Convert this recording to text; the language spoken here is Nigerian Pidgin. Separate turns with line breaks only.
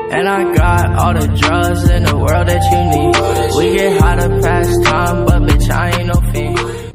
And I got all the drugs in the world that you need. We get high to pass time, but bitch, I ain't no fiend.